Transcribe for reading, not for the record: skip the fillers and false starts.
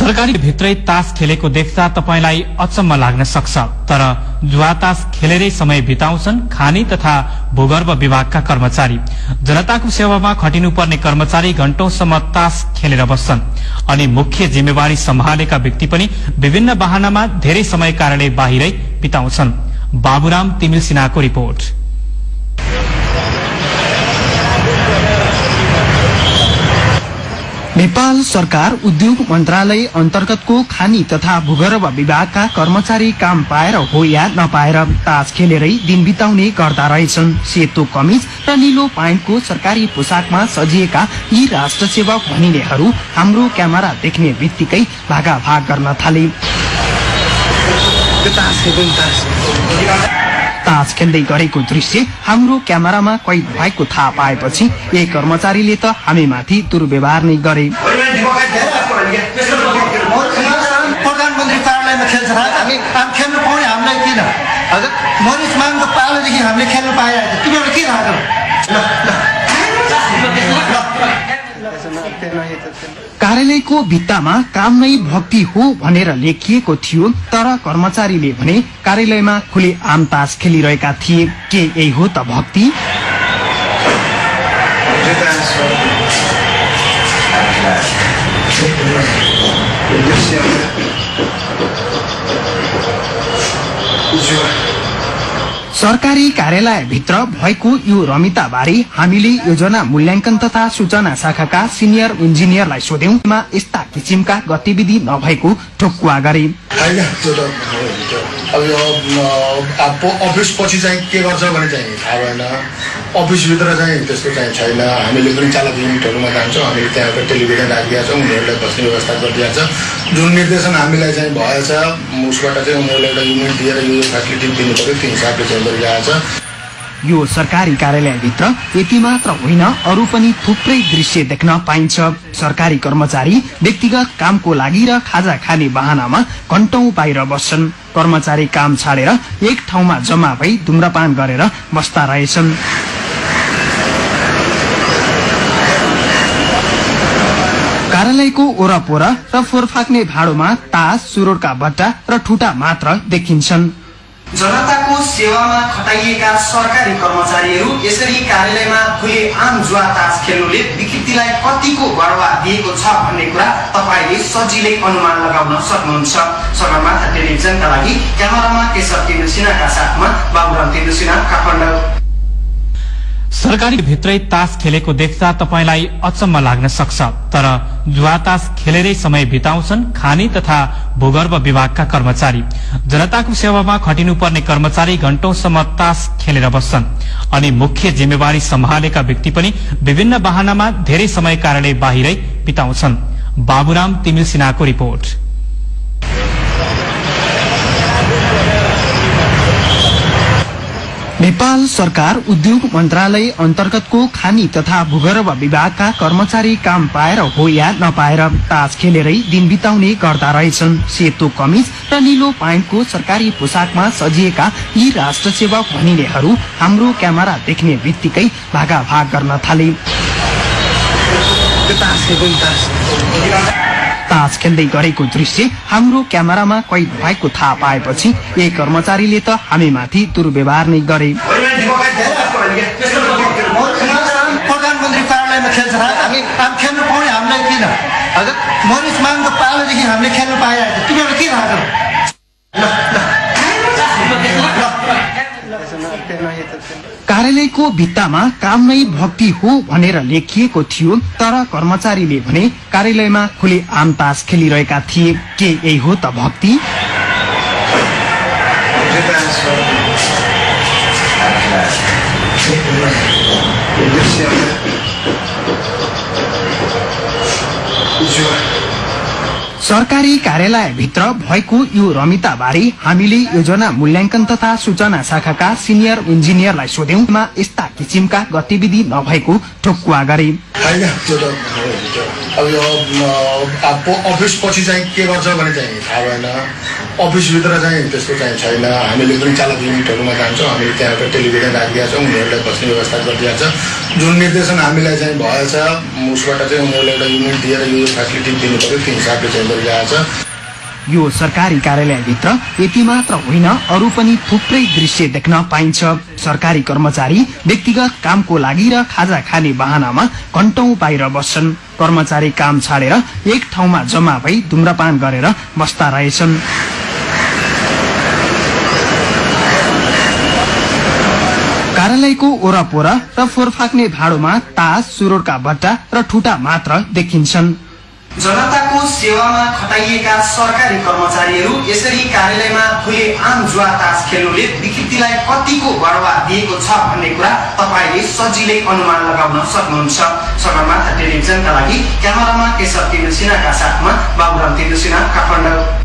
सरकारी भित्रै तास खेलेको देख्दा तपाईलाई अचम्म लाग्न सक्छ, तर जुवा तास खेलेरै समय बिताउँछन् खानी तथा भूगर्भ विभागका कर्मचारी। जनताको सेवामा खटिनुपर्ने कर्मचारी घण्टौंसम्म तास खेलेर बस्छन् अनि मुख्य जिम्मेवारी सम्हालेका व्यक्ति पनि विभिन्न बहानामा धेरै समय कार्यालय बाहिरै बिताउँछन्। बाबुराम तिमिल सिन्हाको रिपोर्ट। नेपाल सरकार उद्योग मन्त्रालय अन्तर्गतको खानी तथा भूगर्भ विभागका कर्मचारी काम पाएर हो या नपाएर तास खेलेरै दिन बिताउने गर्दा रहेछन्। सेतो कमिज र नीलो प्यान्टको सरकारी पोसाकमा सजिएका यी राष्ट्र सेवक भनिनेहरू हाम्रो क्यामेरा देख्ने बित्तिकै भागाभाग गर्न थाले। तास खेल्दै गरेको दृश्य हाम्रो क्यामेरामा कैद भएको थाहा पाएपछि एक कर्मचारीले त हामीमाथि दुर्व्यवहार नै गरे। प्रधानमन्त्री कार्यालयमा खेल्छ हामी खेल्नु पाउने हामीलाई किन? हजुर मरिस मागको पालोदेखि हामीले खेल्नु पाइरहेको छ, तिमीहरू के राख्छौ? कार्यालयको भित्तामा काम नै भक्ति हो भनेर लेखिएको थियो, तर कर्मचारीले भने कार्यालयमा खुले आम तास खेलिरहेका थिए। के यही हो त भक्ति? सरकारी कार्यालय भित्र भएको यो रमिताबारे हामीले योजना मूल्याङ्कन तथा सूचना शाखाका सिनियर इन्जिनियरलाई सोध्यौं। यस्ता किसिमका गतिविधि नभएको ठोक्कुवा गरे। अफिस पछि चाहिँ के गर्छ भने चाहिँ थाहा भएन। अफिसभित्र चाहिँ त्यस्तो चाहिँ छैन। हामीले पनि चालक युनिटहरूमा जान्छौँ, हामीले त्यहाँको टेलिभिजन राखिदिएका छौँ, उनीहरूलाई बस्ने व्यवस्था गरिदिएको छ। जुन निर्देशन हामीलाई चाहिँ भएछ उसबाट चाहिँ उनीहरूलाई एउटा युनिट दिएर यो फेसिलिटी दिनु पर्यो, त्यो हिसाबले चाहिँ गरिरहेको छ। यो सरकारी कार्यालयभित्र यति मात्र होइन, अरू पनि थुप्रै दृश्य देख्न पाइन्छ। सरकारी कर्मचारी व्यक्तिगत कामको लागि र खाजा खाने बहानामा घण्टौं बाहिर बस्छन्। कर्मचारी काम छाडेर एक ठाउँमा जम्मा भई धुम्रपान गरेर बस्दा रहेछन्। कार्यालयको ओरपर र फोरफाक्ने भाँडोमा तास, सुरोडका बट्टा र ठुटा मात्र देखिन्छन्। जनताको सेवामा खटाइएका सरकारी कर्मचारीहरू यसरी कार्यालयमा खुले आम जुवा तास खेल्नुले विकृतिलाई कतिको बढावा दिएको छ भन्ने कुरा तपाईले सजिलै अनुमान लगाउन सक्नुहुन्छ। सगरमाथा टेलिभिजनका लागि क्यामेरामा केशव तिमिल सिन्हाका साथमा बाबुराम तिमिल सिन्हा, काठमाडौँ। सरकारी भित्रै तास खेलेको देख्दा तपाईलाई अचम्म लाग्न सक्छ, तर जुवा तास खेलेरै समय बिताउँछन् खानी तथा भूगर्भ विभागका कर्मचारी। जनताको सेवामा खटिनुपर्ने कर्मचारी घण्टौंसम्म तास खेलेर बस्छन् अनि मुख्य जिम्मेवारी सम्हालेका व्यक्ति पनि विभिन्न बहानामा धेरै समय कार्यालय बाहिरै बिताउँछन्। बाबुराम तिमिल सिन्हाको रिपोर्ट। नेपाल सरकार उद्योग मन्त्रालय अन्तर्गतको खानी तथा भूगर्भ विभागका कर्मचारी काम पाएर हो या नपाएर तास खेलेरै दिन बिताउने गर्दा रहेछन्। सेतो कमिज र नीलो प्यान्टको सरकारी पोसाकमा सजिएका यी राष्ट्र सेवक भनिनेहरू हाम्रो क्यामेरा देख्ने बित्तिकै भागाभाग गर्न थाले। तास खेल्दै गरेको दृश्य हाम्रो क्यामेरामा कैद भएको थाहा पाएपछि एक कर्मचारीले त हामीमाथि दुर्व्यवहार नै गरे। प्रधानमन्त्री कार्यालयमा खेल्छ हामी खेल्नु पाउने हामीलाई किन? हजुर मरिस मागको पालोदेखि हामीले खेल्नु पाइरहेको छ, तिमीहरू के राख्छौ? कार्यालयको भित्तामा काम नै भक्ति हो भनेर लेखिएको थियो, तर कर्मचारीले भने कार्यालयमा खुले आम तास खेलिरहेका थिए। के यही हो त भक्ति? सरकारी कार्यालय भित्र भएको यो रमिताबारे हामीले योजना मूल्याङ्कन तथा सूचना शाखाका सिनियर इन्जिनियरलाई सोध्यौं। यस्ता किसिमका गतिविधि नभएको ठोक्कुवा गरे। अफिस पछि चाहिँ के गर्छ भने चाहिँ थाहा भएन। अफिसभित्र चाहिँ त्यस्तो चाहिँ छैन। हामीले पनि चालक युनिटहरूमा जान्छौँ, हामीले त्यहाँ टेलिभिजन राखिदिएका छौँ, उनीहरूलाई बस्ने व्यवस्था गरिदिएको छ। जुन निर्देशन हामीलाई चाहिँ भएछ उसबाट चाहिँ उनीहरूलाई एउटा युनिट दिएर यो फेसिलिटी दिनु पर्यो, त्यो हिसाबले चाहिँ गरिरहेको छ। यो सरकारी कार्यालयभित्र यति मात्र होइन, अरू पनि थुप्रै दृश्य देख्न पाइन्छ। सरकारी कर्मचारी व्यक्तिगत कामको लागि र खाजा खाने बहानामा घण्टौं बाहिर बस्छन्। कर्मचारी काम छाडेर एक ठाउँमा जम्मा भई धुम्रपान गरेर बस्दा रहेछन्। कार्यालयको ओरपर र फोहोर फाक्ने भाँडोमा तास, सुरोडका बट्टा र ठुटा मात्र देखिन्छन्। जनताको सेवामा खटाइएका सरकारी कर्मचारीहरू यसरी कार्यालयमा खुले आम जुवा तास खेल्नुले विकृतिलाई कतिको बढावा दिएको छ भन्ने कुरा तपाईले सजिलै अनुमान लगाउन सक्नुहुन्छ। सगरमाथा टेलिभिजनका लागि क्यामेरामा केशव तिमल सिन्हाका साथमा बाबुराम तिमल सिन्हा, काठमाडौँ।